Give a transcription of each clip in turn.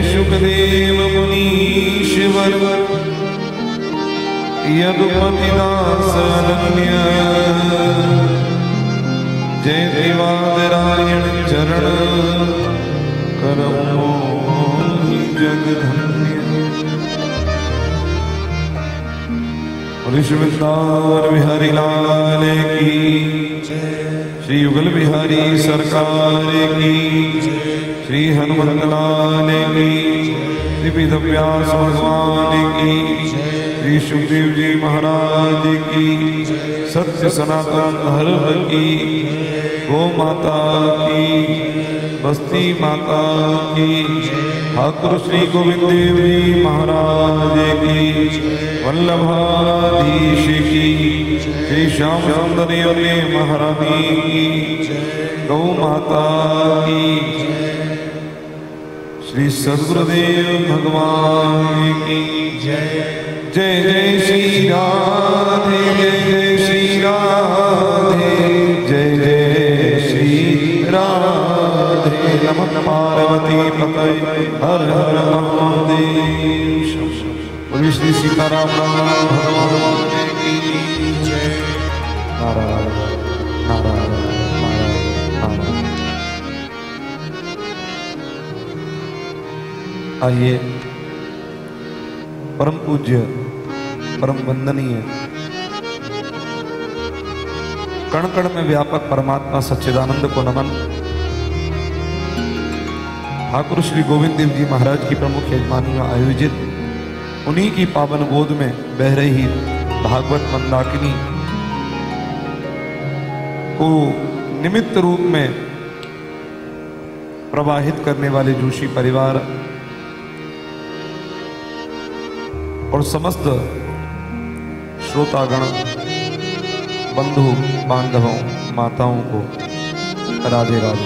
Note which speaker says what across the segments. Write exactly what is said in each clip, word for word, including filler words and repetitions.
Speaker 1: सुखदेव मुनीश्वर यदुपतिदास अनन्य जय देवादरायण चरण करमो जगधन्य। ऋषिवृंदावन बिहारी लाल की, श्री युगल बिहारी सरकार की, श्री हनुमत लाल की, श्री वेद व्यास भगवान की, श्री सुखदेव जी महाराज की, सत्य सनातन धर्म की, गो माता की, बस्ती माता की, ठाकुर श्री गोविंद देव जी महाराज की, वल्लभाधीश की, श्री श्याम सुंदर महारानी की, गौ माता की, श्री सद्गुरुदेव भगवान की जय। जय जय श्री राधे, जय जय श्री राधे, जय जय श्री राधे। नमः पार्वती पतये हर हर महादेव। बोलिए श्री सीताराम भगवान की जय। नारायण नारायण नारायण। आइए परम पूज्य परम वंदनीय कण कण में व्यापक परमात्मा सच्चिदानंद को नमन। ठाकुर श्री गोविंद देव जी महाराज की प्रमुख यजमानी में आयोजित उन्हीं की पावन गोद में बह रही भागवत मंदाकिनी को निमित्त रूप में प्रवाहित करने वाले जोशी परिवार और समस्त श्रोतागण बंधु बांधवों माताओं को राधे राधे।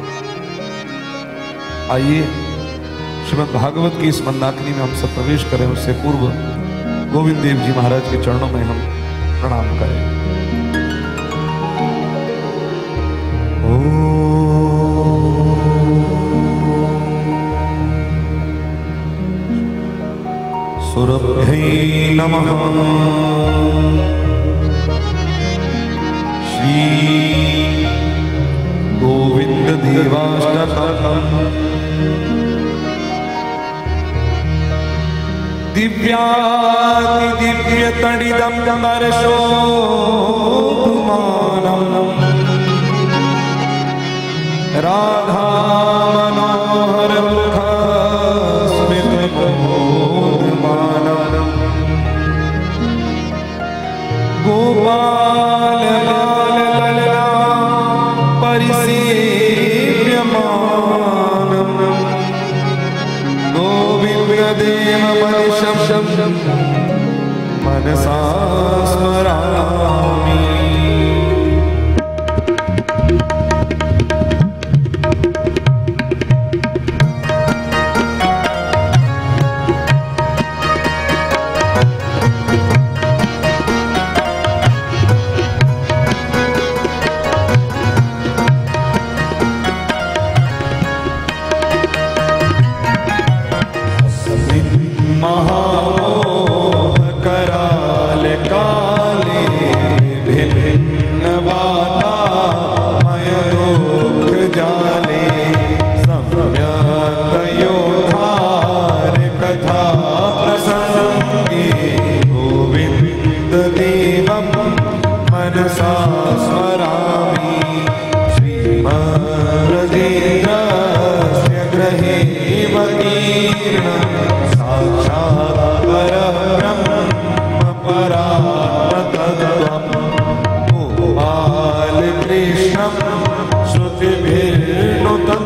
Speaker 1: आइए श्रीमद् भागवत की इस मंदाकिनी में हम सब प्रवेश करें। उससे पूर्व गोविंद देव जी महाराज के चरणों में हम प्रणाम करें। ओ सुरभ्यै नमः। श्री गोविंद देवाष्टकम् दिव्याति दिव्य तडिदं दर्शोऽपमानम् राधा मनोहर मुख स्मित मोदमानम् गोपाल बाल ललना परिसेव्यमानम् गोविंद देव मनिषं मनसा स्मरामि।
Speaker 2: महामोह कराल काले भिन्न वाता मय दुख जाले सम्यक योधार कथा प्रसंगे गोविंद देवं मनसा स्मरामि। श्रीमद्ब्रजेन्द्रस्य गृहे वकीर्णं साक्षात् परब्रह्म परात्तत्वं गोपालकृष्णं श्रुतिभिर्नुतं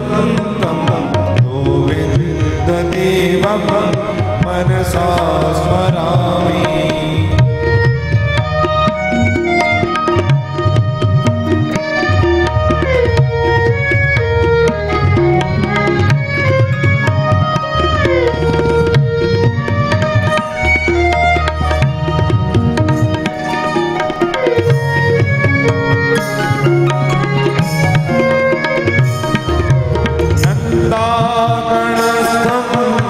Speaker 2: गोविन्ददेवं मनसा स्मरामि। नंदागणस्थं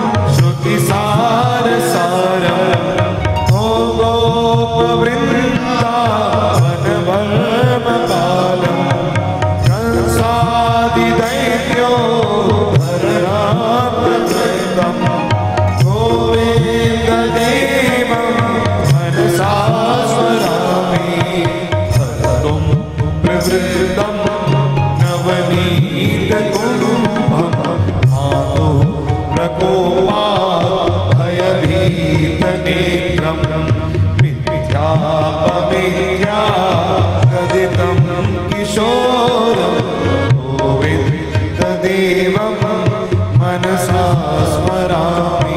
Speaker 2: भयभीतनेत्रं मिथ्यापमिथ्या गदितं किशोरं गोविन्ददेवं मनसा स्मरामि।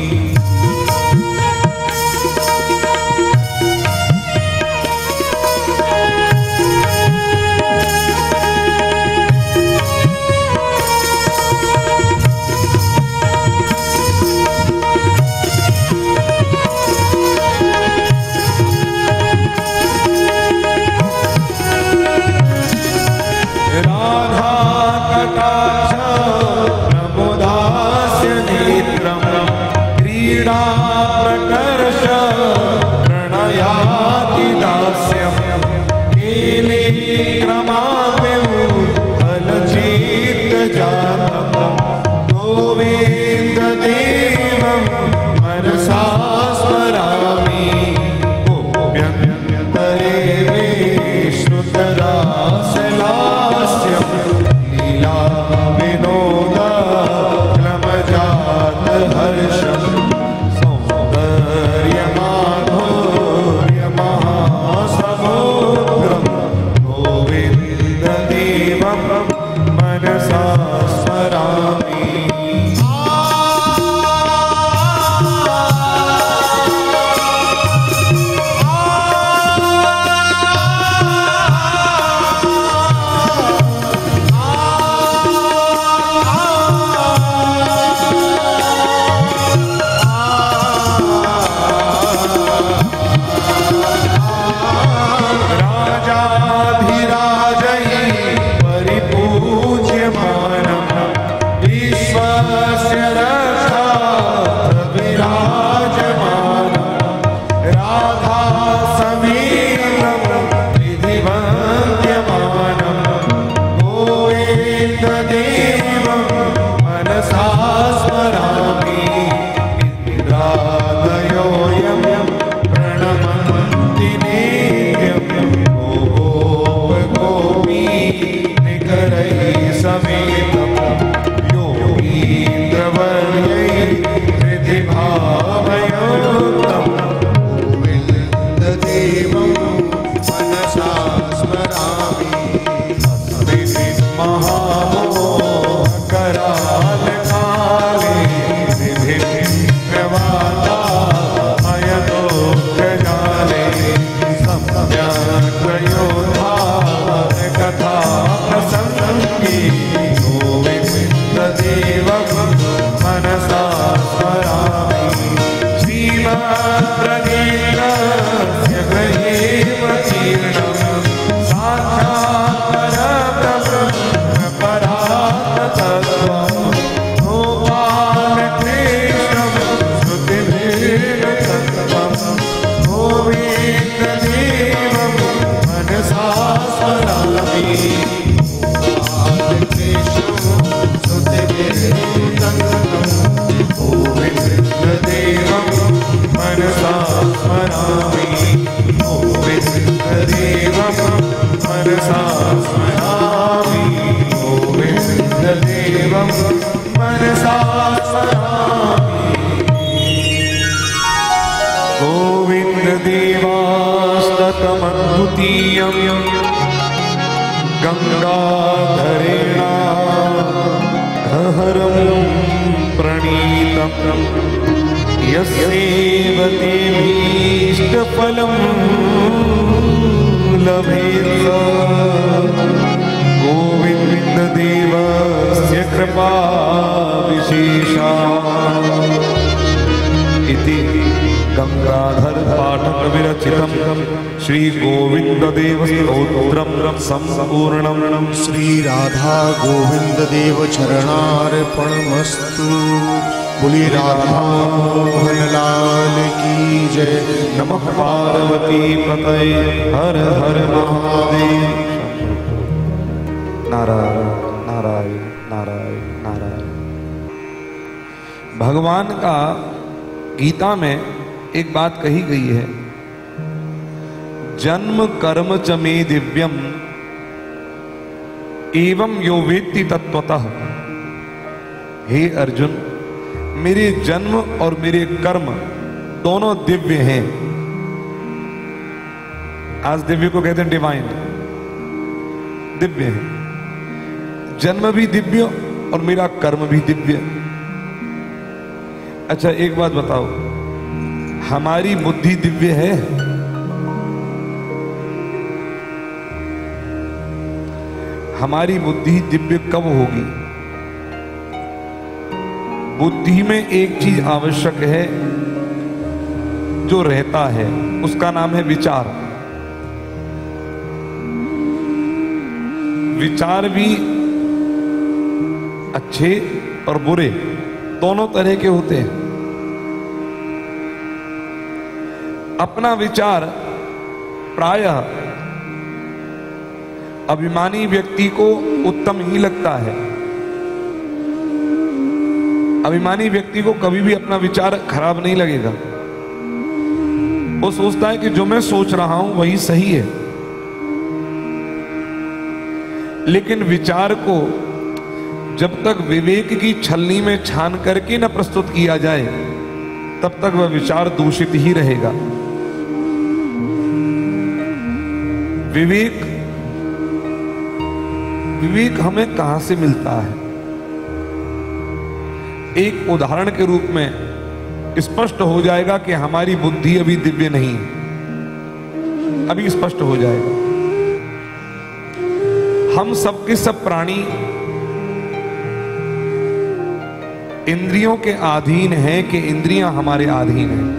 Speaker 1: श्री गोविंद देव स्तोत्रम संपूर्णम।
Speaker 3: श्री राधा गोविंद देव चरणार्पणमस्तु। बोली राधा मोहन लाल की जय।
Speaker 1: नमः पार्वती पतये हर हर महादेव। नारायण नारायण नारायण नारायण। भगवान का गीता में एक बात कही गई है, जन्म कर्म च मे दिव्यम एवं यो वेत्ति तत्वतः। हे अर्जुन, मेरे जन्म और मेरे कर्म दोनों दिव्य हैं। आज दिव्य को कहते हैं डिवाइन, दिव्य है। जन्म भी दिव्य और मेरा कर्म भी दिव्य। अच्छा एक बात बताओ, हमारी बुद्धि दिव्य है? हमारी बुद्धि दिव्य कब होगी? बुद्धि में एक चीज आवश्यक है जो रहता है, उसका नाम है विचार। विचार भी अच्छे और बुरे दोनों तरह के होते हैं। अपना विचार प्रायः अभिमानी व्यक्ति को उत्तम ही लगता है। अभिमानी व्यक्ति को कभी भी अपना विचार खराब नहीं लगेगा। वो सोचता है कि जो मैं सोच रहा हूं वही सही है। लेकिन विचार को जब तक विवेक की छलनी में छान करके न प्रस्तुत किया जाए तब तक वह विचार दूषित ही रहेगा। विवेक विवेक हमें कहां से मिलता है? एक उदाहरण के रूप में स्पष्ट हो जाएगा कि हमारी बुद्धि अभी दिव्य नहीं है। अभी स्पष्ट हो जाएगा। हम सबके सब प्राणी इंद्रियों के अधीन हैं कि इंद्रियां हमारे अधीन हैं?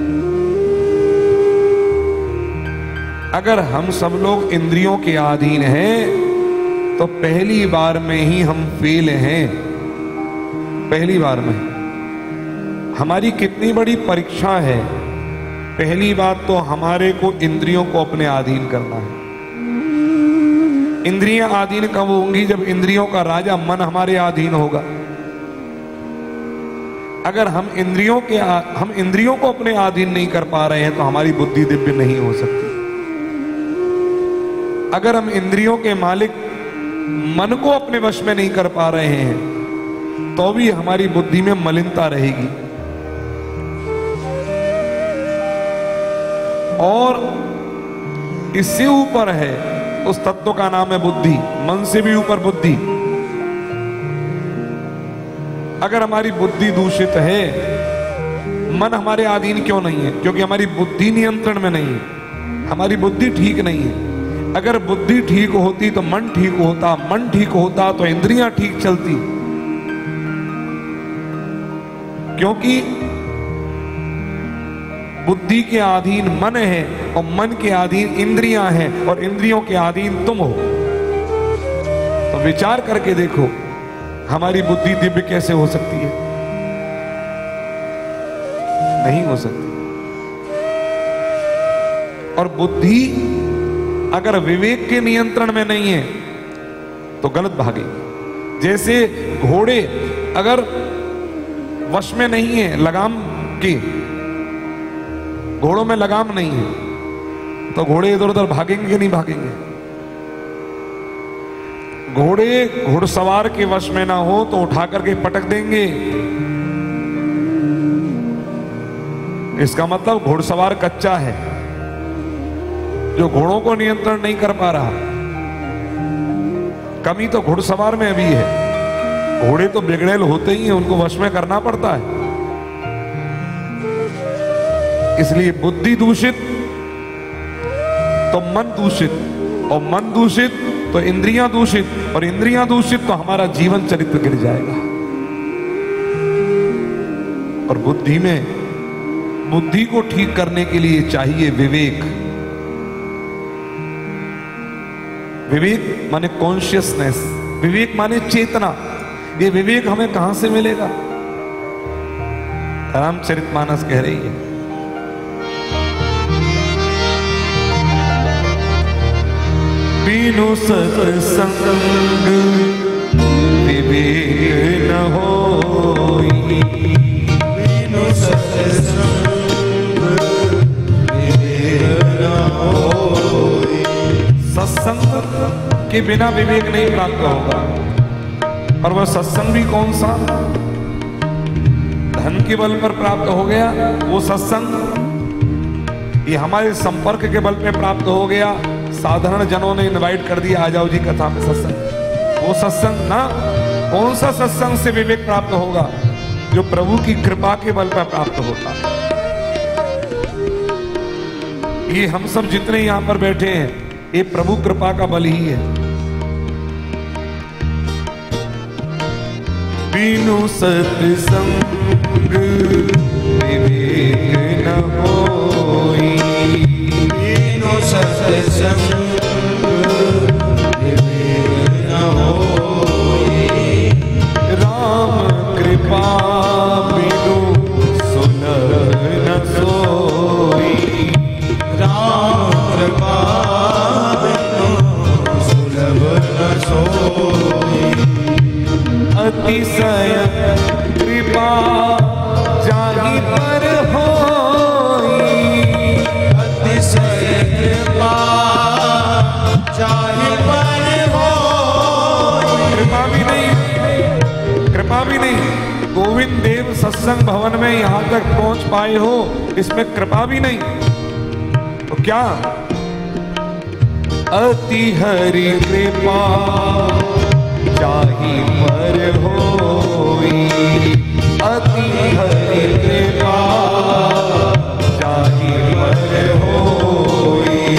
Speaker 1: अगर हम सब लोग इंद्रियों के अधीन हैं तो पहली बार में ही हम फेल हैं। पहली बार में हमारी कितनी बड़ी परीक्षा है। पहली बात तो हमारे को इंद्रियों को अपने अधीन करना है। इंद्रियां अधीन कब होंगी? जब इंद्रियों का राजा मन हमारे अधीन होगा। अगर हम इंद्रियों के हम इंद्रियों को अपने अधीन नहीं कर पा रहे हैं तो हमारी बुद्धि दिव्य नहीं हो सकती। अगर हम इंद्रियों के मालिक मन को अपने वश में नहीं कर पा रहे हैं तो भी हमारी बुद्धि में मलिनता रहेगी। और इससे ऊपर है, उस तत्व का नाम है बुद्धि। मन से भी ऊपर बुद्धि। अगर हमारी बुद्धि दूषित है, मन हमारे अधीन क्यों नहीं है? क्योंकि हमारी बुद्धि नियंत्रण में नहीं है। हमारी बुद्धि ठीक नहीं है। अगर बुद्धि ठीक होती तो मन ठीक होता, मन ठीक होता तो इंद्रियां ठीक चलती। क्योंकि बुद्धि के अधीन मन है और मन के अधीन इंद्रियां हैं और इंद्रियों के अधीन तुम हो। तो विचार करके देखो हमारी बुद्धि दिव्य कैसे हो सकती है? नहीं हो सकती। और बुद्धि अगर विवेक के नियंत्रण में नहीं है तो गलत भागेगी। जैसे घोड़े अगर वश में नहीं है लगाम की, घोड़ों में लगाम नहीं है तो घोड़े इधर उधर भागेंगे कि नहीं भागेंगे? घोड़े घुड़सवार के वश में ना हो तो उठा करके पटक देंगे। इसका मतलब घुड़सवार कच्चा है, जो घोड़ों को नियंत्रण नहीं कर पा रहा। कमी तो घुड़सवार में अभी है। घोड़े तो बिगड़ेल होते ही हैं, उनको वश में करना पड़ता है। इसलिए बुद्धि दूषित तो मन दूषित, और मन दूषित तो इंद्रियां दूषित, और इंद्रियां दूषित तो हमारा जीवन चरित्र गिर जाएगा। और बुद्धि में, बुद्धि को ठीक करने के लिए चाहिए विवेक। विवेक माने कॉन्शियसनेस, विवेक माने चेतना। ये विवेक हमें कहां से मिलेगा? रामचरितमानस कह रही है,
Speaker 2: बिनु सत्संग विवेक न होई, बिनु सत्संग विवेक न होई।
Speaker 1: सत्संग के बिना विवेक नहीं प्राप्त होगा। और वह सत्संग भी कौन सा? धन के बल पर प्राप्त हो गया वो सत्संग, ये हमारे संपर्क के बल पे प्राप्त हो गया, साधारण जनों ने इनवाइट कर दिया आ जाओ जी कथा में सत्संग, वो सत्संग ना। कौन सा सत्संग से विवेक प्राप्त होगा? जो प्रभु की कृपा के बल पर प्राप्त होता है। ये हम सब जितने यहां पर बैठे हैं ये प्रभु कृपा का बल ही है।
Speaker 2: बिनु सत्संग विवेक न होई, बिनु सत्संग विवेक न होई,
Speaker 1: राम कृपा बिनु सुलभ न सोई,
Speaker 2: राम कृपा बिनु सुलभ न सोई,
Speaker 1: अतिशय कृपा जाहि पर होई,
Speaker 2: अतिशय कृपा जाहि पर होई।
Speaker 1: कृपा भी नहीं, कृपा भी नहीं। गोविंद देव सत्संग भवन में यहां तक पहुंच पाए हो, इसमें कृपा भी नहीं तो क्या? अति हरि कृपा जाहि पर होई, अति हरि कृपा जाहि पर होई,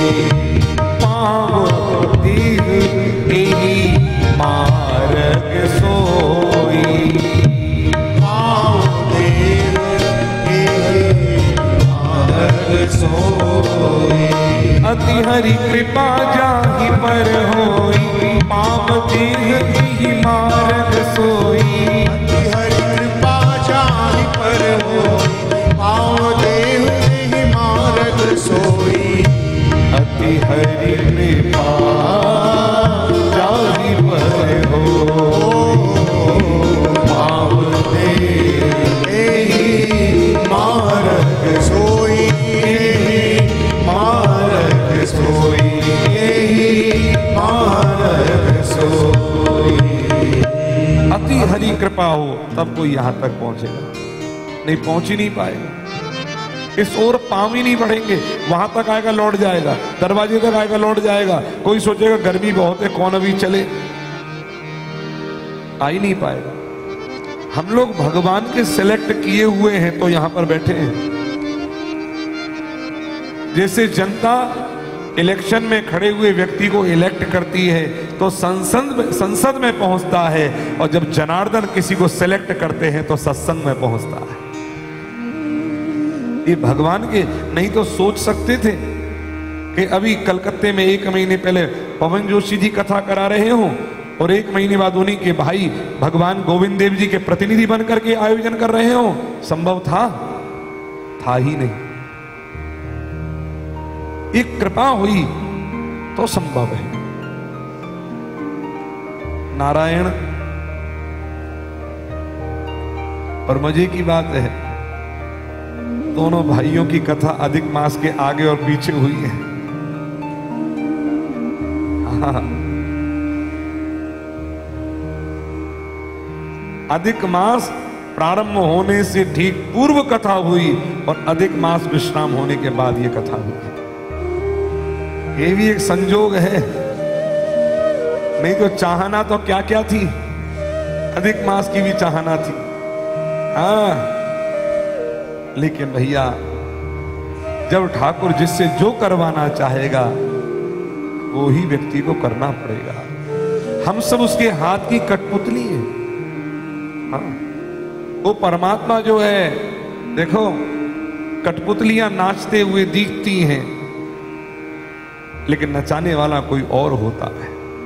Speaker 1: पाँव दीघ एहि मार्ग सोई,
Speaker 2: पाँव दीघ एहि मार्ग सोई,
Speaker 1: अति हरि कृपा जाहि पर होई, पाप दीघ एहि मार्ग सोई,
Speaker 2: अति हरि कृपा जाहि पर होई, पाँव दीघ एहि मार्ग सोई,
Speaker 1: अति हरि कृपा जाहि पर हो,
Speaker 2: पाँव दीघ एहि मार्ग सोई, मार्ग सोई, एहि मार्ग सोई।
Speaker 1: अति हरि कृपा हो तब कोई यहां तक पहुंचेगा, नहीं पहुंच ही नहीं पाएगा। इस ओर पांव ही नहीं बढ़ेंगे, वहां तक आएगा लौट जाएगा, दरवाजे तक आएगा लौट जाएगा। कोई सोचेगा गर्मी बहुत है कौन अभी चले, आ ही नहीं पाएगा। हम लोग भगवान के सिलेक्ट किए हुए हैं तो यहां पर बैठे हैं। जैसे जनता इलेक्शन में खड़े हुए व्यक्ति को इलेक्ट करती है तो संसद संसद में पहुंचता है, और जब जनार्दन किसी को सिलेक्ट करते हैं तो सत्संग में पहुंचता है। ये भगवान के नहीं तो सोच सकते थे कि अभी कलकत्ते में एक महीने पहले पवन जोशी जी कथा करा रहे हो और एक महीने बाद उन्हीं के भाई भगवान गोविंद देव जी के प्रतिनिधि बनकर के आयोजन कर रहे हो? संभव था? था ही नहीं। एक कृपा हुई तो संभव है। नारायण। और मजे की बात है दोनों भाइयों की कथा अधिक मास के आगे और पीछे हुई है। हाँ। अधिक मास प्रारंभ होने से ठीक पूर्व कथा हुई और अधिक मास विश्राम होने के बाद ये कथा हुई। ये भी एक संजोग है, नहीं तो चाहना तो क्या क्या थी, अधिक मास की भी चाहना थी। हाँ, लेकिन भैया जब ठाकुर जिससे जो करवाना चाहेगा वो ही व्यक्ति को करना पड़ेगा। हम सब उसके हाथ की कठपुतली है। हाँ, वो परमात्मा जो है, देखो कठपुतलियां नाचते हुए दिखती हैं लेकिन नचाने वाला कोई और होता है।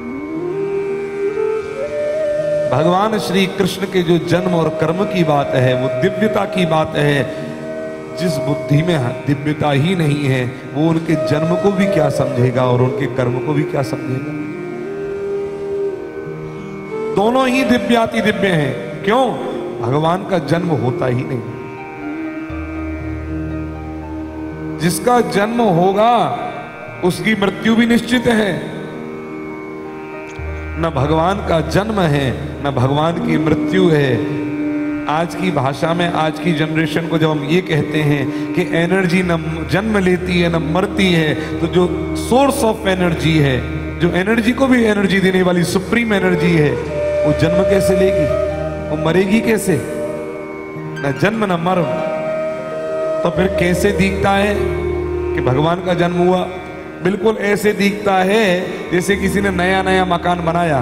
Speaker 1: भगवान श्री कृष्ण के जो जन्म और कर्म की बात है वो दिव्यता की बात है। जिस बुद्धि में दिव्यता ही नहीं है वो उनके जन्म को भी क्या समझेगा और उनके कर्म को भी क्या समझेगा। दोनों ही दिव्याति दिव्य हैं। क्यों? भगवान का जन्म होता ही नहीं। जिसका जन्म होगा उसकी मृत्यु भी निश्चित है। न भगवान का जन्म है न भगवान की मृत्यु है। आज की भाषा में, आज की जनरेशन को जब हम ये कहते हैं कि एनर्जी न जन्म लेती है न मरती है, तो जो सोर्स ऑफ एनर्जी है, जो एनर्जी को भी एनर्जी देने वाली सुप्रीम एनर्जी है, वो जन्म कैसे लेगी? वो मरेगी कैसे? न जन्म न मरण। तो फिर कैसे दिखता है कि भगवान का जन्म हुआ? बिल्कुल ऐसे दिखता है जैसे किसी ने नया नया मकान बनाया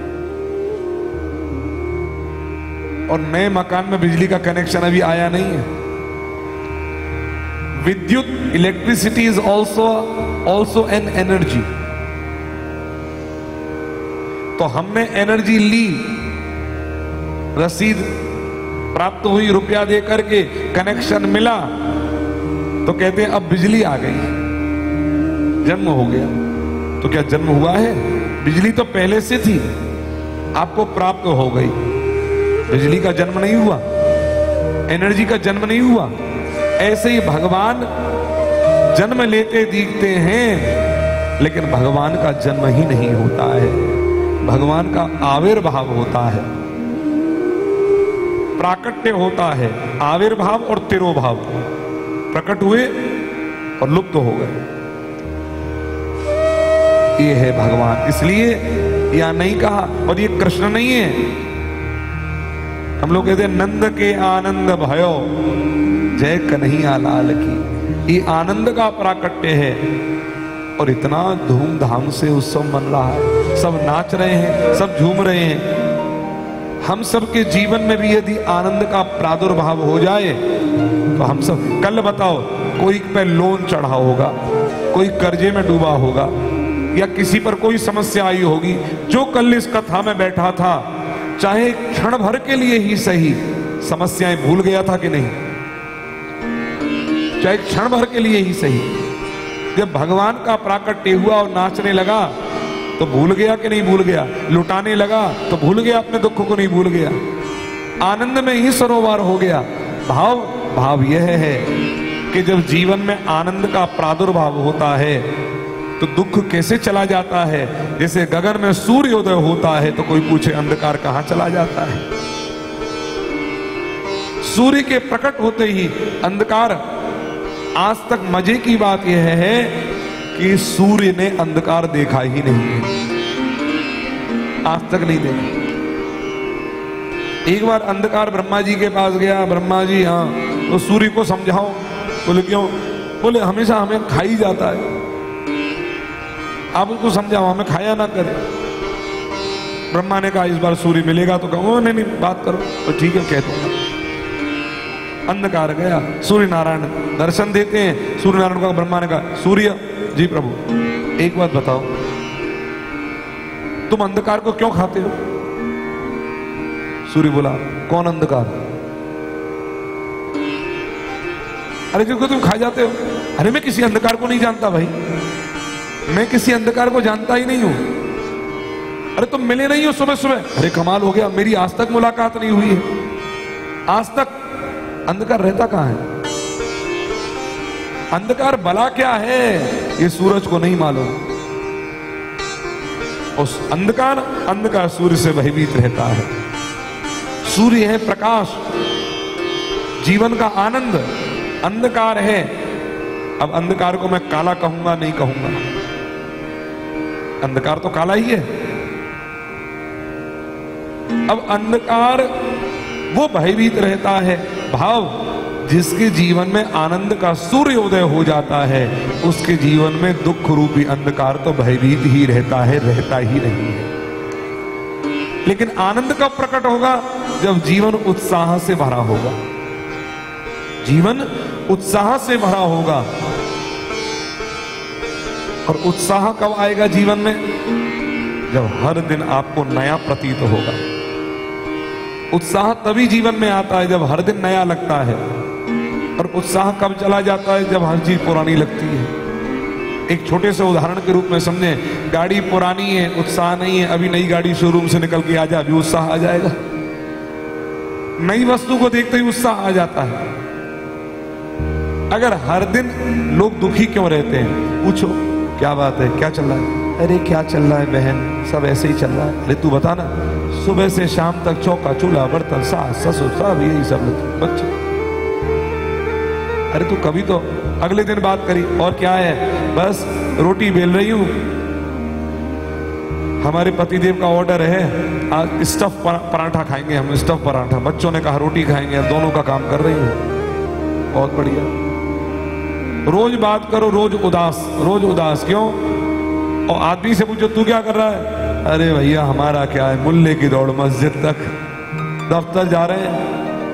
Speaker 1: और नए मकान में बिजली का कनेक्शन अभी आया नहीं है। विद्युत, electricity is also also an energy. तो हमने एनर्जी ली, रसीद प्राप्त हुई, रुपया दे करके कनेक्शन मिला, तो कहते हैं अब बिजली आ गई, जन्म हो गया। तो क्या जन्म हुआ है? बिजली तो पहले से थी, आपको प्राप्त हो गई। बिजली का जन्म नहीं हुआ, एनर्जी का जन्म नहीं हुआ। ऐसे ही भगवान जन्म लेते दिखते हैं, लेकिन भगवान का जन्म ही नहीं होता है। भगवान का आविर्भाव होता है, प्राकट्य होता है। आविर्भाव और तिरोभाव, प्रकट हुए और लुप्त तो हो गए, ये है भगवान। इसलिए यह नहीं कहा, और ये कृष्ण नहीं है। हम लोग कहते हैं नंद के आनंद भयो जय कन्हैया लाल की। ये आनंद का प्राकट्य है और इतना धूमधाम से उत्सव मन रहा है, सब नाच रहे हैं, सब झूम रहे हैं। हम सब के जीवन में भी यदि आनंद का प्रादुर्भाव हो जाए तो हम सब, कल बताओ, कोई पे लोन चढ़ा होगा, कोई कर्जे में डूबा होगा, या किसी पर कोई समस्या आई होगी। जो कल इस कथा में बैठा था, चाहे क्षण भर के लिए ही सही, समस्याएं भूल गया था कि नहीं? चाहे क्षण भर के लिए ही सही, जब भगवान का प्राकट्य हुआ और नाचने लगा तो भूल गया कि नहीं भूल गया? लुटाने लगा तो भूल गया, अपने दुख को नहीं भूल गया, आनंद में ही सरोवर हो गया। भाव भाव यह है कि जब जीवन में आनंद का प्रादुर्भाव होता है तो दुख कैसे चला जाता है। जैसे गगन में सूर्योदय होता है तो कोई पूछे अंधकार कहां चला जाता है। सूर्य के प्रकट होते ही अंधकार, आज तक मजे की बात यह है कि सूर्य ने अंधकार देखा ही नहीं है, आज तक नहीं देखा। एक बार अंधकार ब्रह्मा जी के पास गया, ब्रह्मा जी हाँ, तो सूर्य को समझाओ। बोले क्यों? बोले हमेशा हमें खा ही जाता है, आप उसको समझाओ हमें खाया ना करे। ब्रह्मा ने कहा इस बार सूर्य मिलेगा तो कहो नहीं नहीं बात करो, तो ठीक है कह दूंगा। अंधकार गया, सूर्य नारायण दर्शन देते हैं। सूर्य नारायण को ब्रह्मा ने कहा सूर्य जी प्रभु एक बात बताओ, तुम अंधकार को क्यों खाते हो? सूर्य बोला कौन अंधकार? अरे जिसको तुम खा जाते हो। अरे मैं किसी अंधकार को नहीं जानता भाई, मैं किसी अंधकार को जानता ही नहीं हूं। अरे तुम मिले नहीं हो सुबह सुबह? अरे कमाल हो गया, मेरी आज तक मुलाकात नहीं हुई है, आज तक। अंधकार रहता कहां है? अंधकार भला क्या है ये सूरज को नहीं मालूम। उस अंधकार अंधकार सूर्य से भयभीत रहता है। सूर्य है प्रकाश, जीवन का आनंद, अंधकार है। अब अंधकार को मैं काला कहूंगा नहीं कहूंगा, अंधकार तो काला ही है। अब अंधकार वो भयभीत रहता है। भाव जिसके जीवन में आनंद का सूर्योदय हो जाता है, उसके जीवन में दुख रूपी अंधकार तो भयभीत ही रहता है, रहता ही नहीं है। लेकिन आनंद कब प्रकट होगा? जब जीवन उत्साह से भरा होगा, जीवन उत्साह से भरा होगा। और उत्साह कब आएगा जीवन में? जब हर दिन आपको नया प्रतीत होगा। उत्साह तभी जीवन में आता है जब हर दिन नया लगता है। और उत्साह कब चला जाता है? जब हर चीज पुरानी लगती है। एक छोटे से उदाहरण के रूप में समझे, गाड़ी पुरानी है, उत्साह नहीं है, अभी नई गाड़ी शोरूम से निकल के आ जाए, अभी उत्साह आ जाएगा? नई वस्तु को देखते ही उत्साह आ जाता है। अगर हर दिन लोग दुखी क्यों रहते हैं? पूछो क्या बात है, क्या चल रहा है? अरे क्या चल रहा है बहन, सब ऐसे ही चल रहा है। अरे तू बता ना, सुबह से शाम तक चौका चूल्हा बर्तन सास ससुर सब यही सब बच्चे। अरे तू कभी तो अगले दिन बात करी, और क्या है, बस रोटी बेल रही हूं, हमारे पतिदेव का ऑर्डर है आज स्टफ पराठा खाएंगे हम, स्टफ पराठा, बच्चों ने कहा रोटी खाएंगे, दोनों का काम कर रही हूं। बहुत बढ़िया। रोज बात करो, रोज उदास, रोज उदास क्यों? और आदमी से पूछो तू क्या कर रहा है, अरे भैया हमारा क्या है, मुल्ले की दौड़ मस्जिद तक, दफ्तर जा रहे हैं।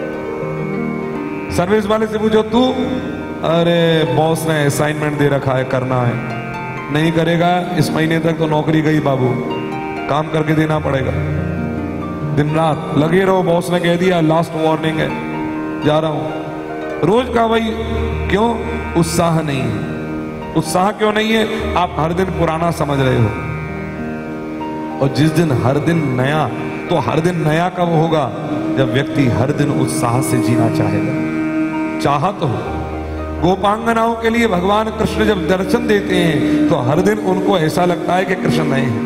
Speaker 1: सर्विस वाले से पूछो तू, अरे बॉस ने असाइनमेंट दे रखा है, करना है, नहीं करेगा इस महीने तक तो नौकरी गई बाबू, काम करके देना पड़ेगा। दिन रात लगे रहो, बॉस ने कह दिया लास्ट वार्निंग है, जा रहा हूं। रोज का वही, क्यों? उत्साह नहीं है। उत्साह क्यों नहीं है? आप हर दिन पुराना समझ रहे हो, और जिस दिन हर दिन नया, तो हर दिन नया कब होगा? जब व्यक्ति हर दिन उत्साह से जीना चाहेगा। चाहत हो। गोपांगनाओं के लिए भगवान कृष्ण जब दर्शन देते हैं तो हर दिन उनको ऐसा लगता है कि कृष्ण नए हैं।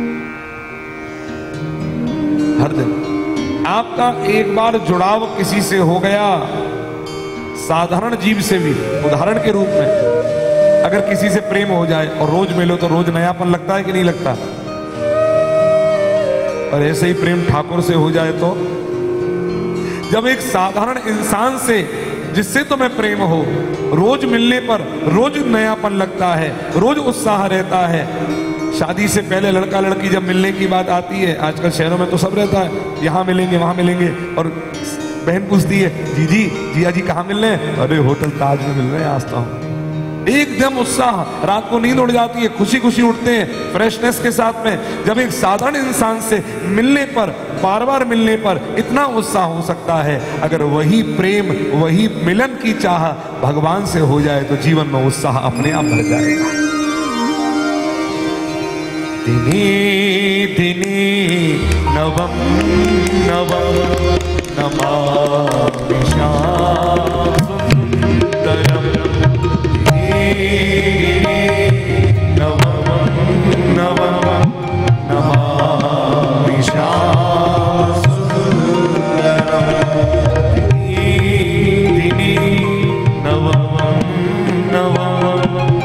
Speaker 1: हर दिन आपका एक बार जुड़ाव किसी से हो गया, साधारण जीव से भी, उदाहरण के रूप में अगर किसी से प्रेम हो जाए और रोज मिलो तो रोज नयापन लगता है कि नहीं लगता? और ऐसे ही प्रेम ठाकुर से हो जाए तो, जब एक साधारण इंसान से जिससे तुम्हें प्रेम हो, रोज मिलने पर रोज नयापन लगता है, रोज उत्साह रहता है। शादी से पहले लड़का लड़की जब मिलने की बात आती है, आजकल शहरों में तो सब रहता है, यहाँ मिलेंगे वहां मिलेंगे, और बहन पूछती है जीजी जिया जी कहाँ मिल रहे हैं? अरे होटल ताज में मिल रहे हैं, आज तो एकदम उत्साह, रात को नींद उड़ जाती है, खुशी खुशी उठते हैं फ्रेशनेस के साथ में। जब एक साधारण इंसान से मिलने पर, बार बार मिलने पर इतना उत्साह हो सकता है, अगर वही प्रेम, वही मिलन की चाह भगवान से हो जाए तो जीवन में उत्साह अपने आप भर जाएगा। दिने दिने नवम नवम नमामि श्याम सुंदरम, नवम नवम नमामि श्याम सुंदरम, दिने नवम नवम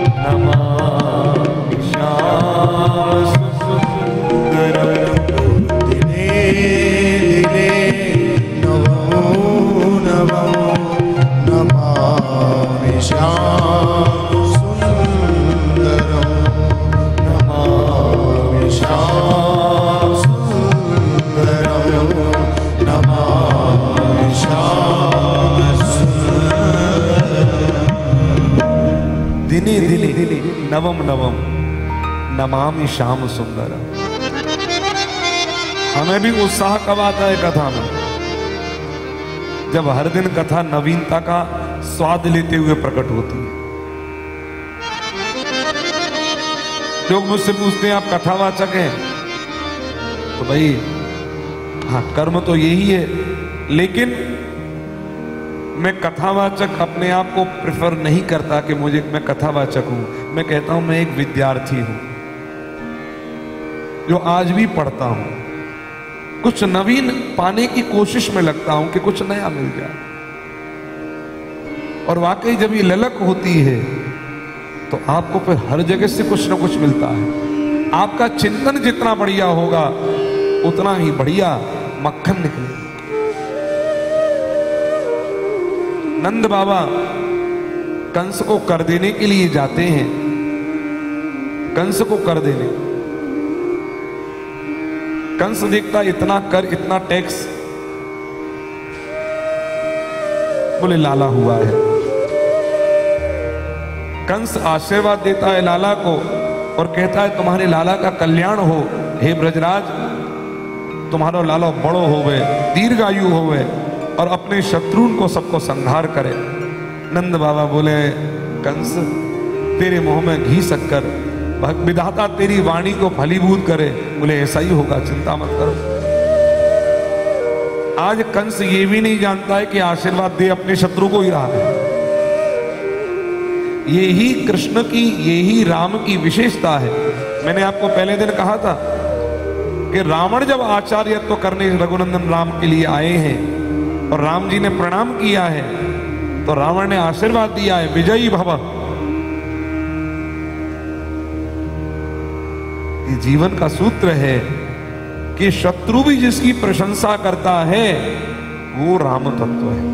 Speaker 1: नमामि श्याम सुंदरम,
Speaker 3: दिने दिने नवो नवो नमामि श्याम सुंदरम, नमामि श्याम सुंदरम, नमामि श्याम सुंदरम।
Speaker 1: दिने दिने नवम नवम नमामि श्याम सुंदरम। हमें भी उत्साह कब आता है कथा में? जब हर दिन कथा नवीनता का स्वाद लेते हुए प्रकट होती है। लोग मुझसे पूछते हैं आप कथावाचक हैं? तो भाई हाँ, कर्म तो यही है, लेकिन मैं कथावाचक अपने आप को प्रेफर नहीं करता कि मुझे, मैं कथावाचक हूं। मैं कहता हूं मैं एक विद्यार्थी हूं जो आज भी पढ़ता हूं, कुछ नवीन पाने की कोशिश में लगता हूं कि कुछ नया मिल जाए। और वाकई जब ये ललक होती है तो आपको फिर हर जगह से कुछ ना कुछ मिलता है। आपका चिंतन जितना बढ़िया होगा उतना ही बढ़िया मक्खन निकलेगा। नंद बाबा कंस को कर देने के लिए जाते हैं, कंस को कर देने। कंस देखता इतना कर, इतना टैक्स, बोले लाला हुआ है। कंस आशीर्वाद देता है लाला को और कहता है तुम्हारे लाला का कल्याण हो, हे ब्रजराज, तुम्हारा लाला बड़ो होवे, दीर्घायु होवे और अपने शत्रुन को सबको संहार करे। नंद बाबा बोले कंस तेरे मुंह में घी शक्कर, विधाता तेरी वाणी को फलीभूत करे। बोले ऐसा ही होगा, चिंता मत करो। आज कंस ये भी नहीं जानता है कि आशीर्वाद दे अपने शत्रु को ही रहा है। यही कृष्ण की, यही राम की विशेषता है। मैंने आपको पहले दिन कहा था कि रावण जब आचार्यत्व करने रघुनंदन राम के लिए आए हैं और राम जी ने प्रणाम किया है तो रावण ने आशीर्वाद दिया है, विजयी भव। ये जीवन का सूत्र है कि शत्रु भी जिसकी प्रशंसा करता है वो राम तत्व है,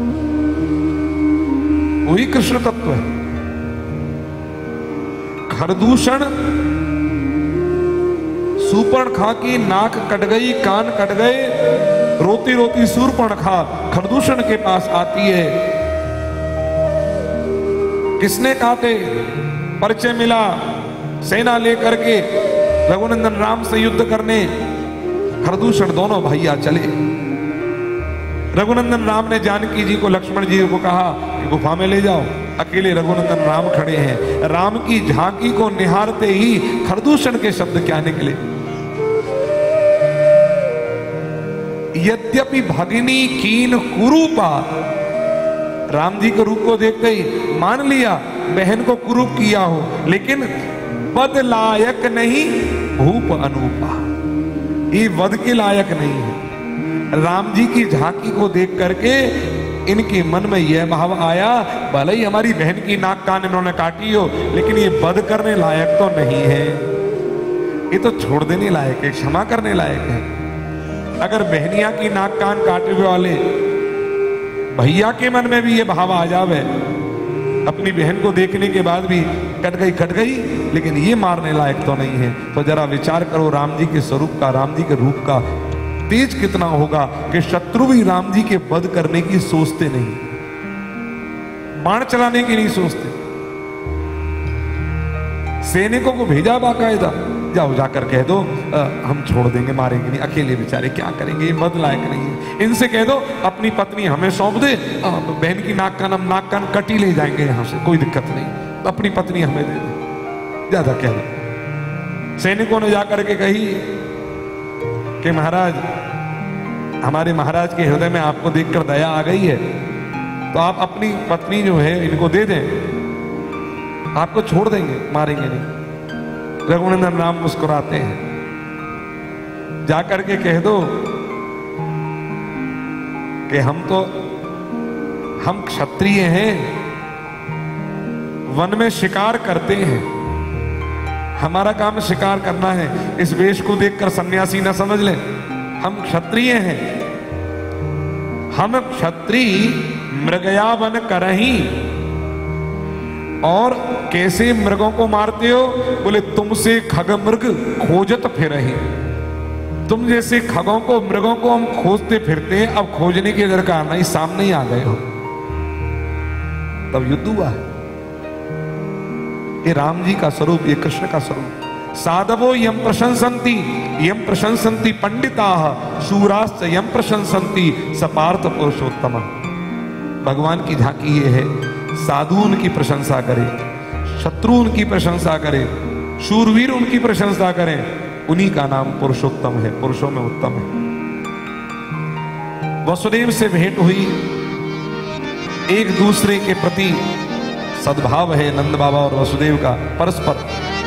Speaker 1: वही कृष्ण तत्व है। खरदूषण सूर्पणखा की नाक कट गई, कान कट गए, रोती रोती सूर्पणखा खरदूषण के पास आती है। किसने काटे? परिचय मिला, सेना लेकर के रघुनंदन राम से युद्ध करने खरदूषण दोनों भैया चले। रघुनंदन राम ने जानकी जी को, लक्ष्मण जी को कहा कि गुफा में ले जाओ। अकेले रघुनंदन राम खड़े हैं। राम की झांकी को निहारते ही खरदूषण के शब्द क्या निकले? यद्यपि भगिनी कीन कुरूपा, राम जी के रूप को देखते ही मान लिया बहन को कुरूप किया हो, लेकिन वध लायक नहीं भूप अनूपा, ये वध के लायक नहीं है। राम जी की झांकी को देख करके इनके मन में यह भाव आया, भले ही हमारी बहन की नाक कान इन्होंने काटी हो, लेकिन ये वध करने लायक तो नहीं है, ये तो छोड़ देने लायक है, क्षमा करने लायक है। अगर बहनिया की नाक कान काटे हुए वाले भैया के मन में भी ये भाव आ जावे, अपनी बहन को देखने के बाद भी कट गई कट गई, लेकिन ये मारने लायक तो नहीं है, तो जरा विचार करो राम जी के स्वरूप का, राम जी के रूप का तेज कितना होगा कि शत्रु भी राम जी के वध करने की सोचते नहीं, बाण चलाने की नहीं सोचते। सैनिकों को भेजा बाकायदा, जाओ जाकर कह दो आ, हम छोड़ देंगे, मारेंगे नहीं, अकेले बेचारे क्या करेंगे, ये वध लायक नहीं है। इनसे कह दो अपनी पत्नी हमें सौंप दे, आ, बहन की नाक कान हम नाक कान कटी ले जाएंगे यहां से, कोई दिक्कत नहीं, अपनी पत्नी हमें दे दे, ज्यादा कह दो। सैनिकों ने जाकर के कही कि महाराज, हमारे महाराज के हृदय में आपको देखकर दया आ गई है, तो आप अपनी पत्नी जो है इनको दे दें, आपको छोड़ देंगे, मारेंगे नहीं। रघुनंदन राम मुस्कुराते हैं, जाकर के कह दो कि हम तो हम क्षत्रिय हैं, वन में शिकार करते हैं, हमारा काम शिकार करना है, इस वेश को देखकर सन्यासी ना समझ लें, हम क्षत्रिय हैं, हम क्षत्रिय मृगयावन करही। और कैसे मृगों को मारते हो? बोले तुमसे खग मृग खोजत फिरही, तुम जैसे खगों को मृगों को हम खोजते फिरते हैं, अब खोजने की दरकार नहीं, सामने ही आ गए हो, तब युद्ध हुआ है। ये राम जी का स्वरूप, ये कृष्ण का स्वरूप। साधवो यम प्रशंसन्ति यम प्रशंसन्ति पंडिताः शूराश्च यम प्रशंसन्ति सपार्थ पुरुषोत्तम। भगवान की झांकी ये है, साधु उनकी प्रशंसा करें, शत्रु उनकी प्रशंसा करें, शूरवीर उनकी प्रशंसा करें, उन्हीं का नाम पुरुषोत्तम है, पुरुषों में उत्तम है। वसुदेव से भेंट हुई, एक दूसरे के प्रति सद्भाव है नंद बाबा और वसुदेव का परस्पर।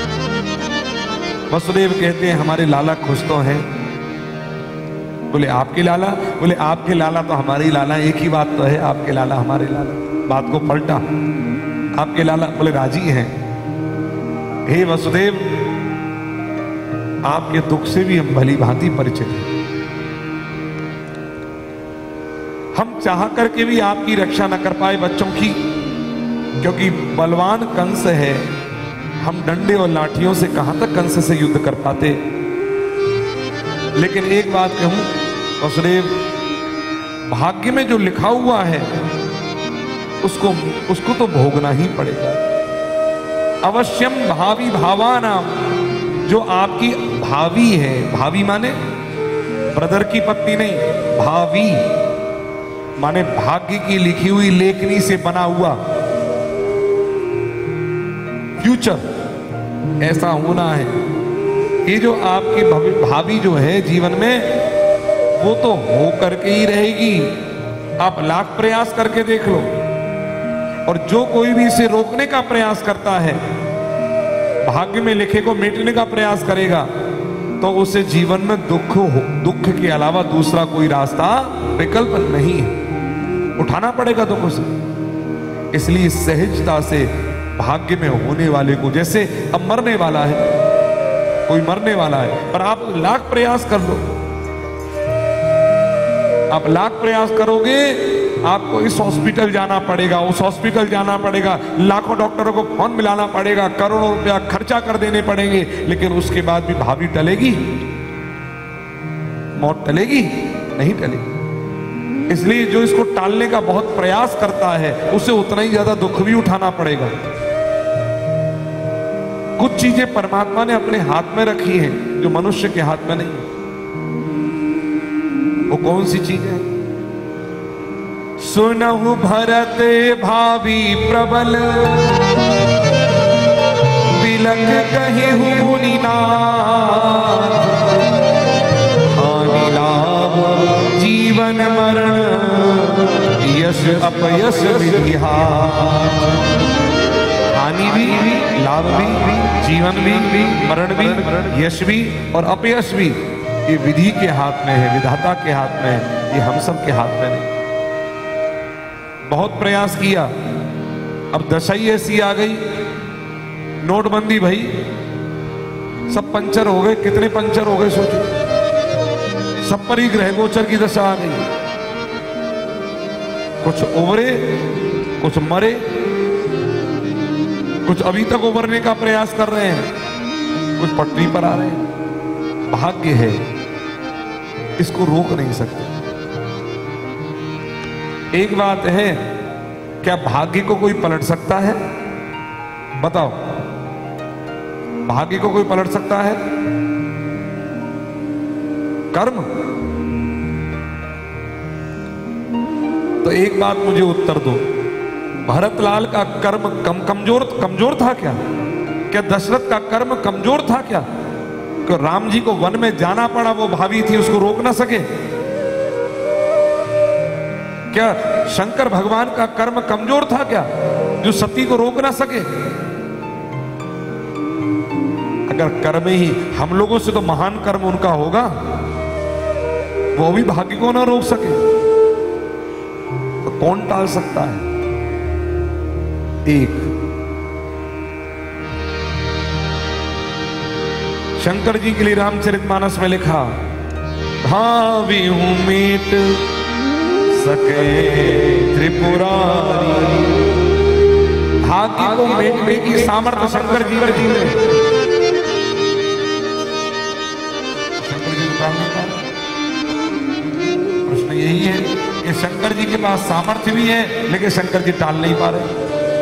Speaker 1: वसुदेव कहते हैं हमारे लाला खुश तो हैं। बोले आपके लाला? बोले आपके लाला तो हमारे लाला, एक ही बात तो है, आपके लाला हमारे लाला। बात को पलटा, आपके लाला? बोले राजी हैं। हे वसुदेव, आपके दुख से भी हम भली भांति परिचित हैं, हम चाह करके भी आपकी रक्षा न कर पाए बच्चों की, क्योंकि बलवान कंस है, हम डंडे और लाठियों से कहां तक कंस से युद्ध कर पाते। लेकिन एक बात कहूं वसुदेव, भाग्य में जो लिखा हुआ है उसको उसको तो भोगना ही पड़ेगा। अवश्यम भावी भावानाम, जो आपकी भावी है, भावी माने ब्रदर की पत्नी नहीं, भावी माने भाग्य की लिखी हुई लेखनी से बना हुआ फ्यूचर, ऐसा होना है। ये जो आपकी भावी जो है जीवन में, वो तो हो करके ही रहेगी, आप लाख प्रयास करके देख लो। और जो कोई भी इसे रोकने का प्रयास करता है, भाग्य में लिखे को मिटने का प्रयास करेगा, तो उसे जीवन में दुख हो, दुख के अलावा दूसरा कोई रास्ता विकल्प नहीं है, उठाना पड़ेगा दुख उसे। इसलिए सहजता से भाग्य में होने वाले को, जैसे अब मरने वाला है, कोई मरने वाला है, पर आप लाख प्रयास कर लो, आप लाख प्रयास करोगे, आपको इस हॉस्पिटल जाना पड़ेगा, उस हॉस्पिटल जाना पड़ेगा, लाखों डॉक्टरों को फोन मिलाना पड़ेगा, करोड़ों रुपया खर्चा कर देने पड़ेंगे, लेकिन उसके बाद भी भावी टलेगी? मौत टलेगी? नहीं टलेगी। इसलिए जो इसको टालने का बहुत प्रयास करता है, उसे उतना ही ज्यादा दुख भी उठाना पड़ेगा। कुछ चीजें परमात्मा ने अपने हाथ में रखी हैं जो मनुष्य के हाथ में नहीं। वो कौन सी चीज है? सुनहु भरत भावी प्रबल, बिलख कहिहु मुनिनाथ, हानि लाभ जीवन मरण, यश अपयश विधिहार। हानि भी, लाभ भी, जीवन भी, मरण भी, यश भी और अपयश भी, ये विधि के हाथ में है, विधाता के हाथ में है, ये हम सब के हाथ में नहीं। बहुत प्रयास किया, अब दशा ही ऐसी आ गई, नोटबंदी भई, सब पंचर हो गए। कितने पंचर हो गए सोचो, सब पर ही ग्रह गोचर की दशा आ गई। कुछ उभरे, कुछ मरे, कुछ अभी तक उभरने का प्रयास कर रहे हैं, कुछ पटरी पर आ रहे हैं। भाग्य है, इसको रोक नहीं सकते। एक बात है, क्या भाग्य को कोई पलट सकता है? बताओ, भाग्य को कोई पलट सकता है? कर्म। तो एक बात मुझे उत्तर दो, भरतलाल का कर्म कम कमजोर कमजोर था क्या? क्या दशरथ का कर्म कमजोर था क्या? कि राम जी को वन में जाना पड़ा, वो भावी थी, उसको रोक ना सके? क्या शंकर भगवान का कर्म कमजोर था क्या, जो सती को रोक ना सके? अगर कर्म ही हम लोगों से तो महान कर्म उनका होगा, वो भी भाग्य को ना रोक सके, तो कौन टाल सकता है? एक शंकर जी के लिए रामचरितमानस में लिखा, भावी हूं मीट सके त्रिपुरारी। भाग्य को मेटने की सामर्थ्य शंकर जी जी में, शंकर जी को काम नहीं पा। प्रश्न यही है कि शंकर जी के पास सामर्थ्य भी है, लेकिन शंकर जी टाल नहीं पा रहे।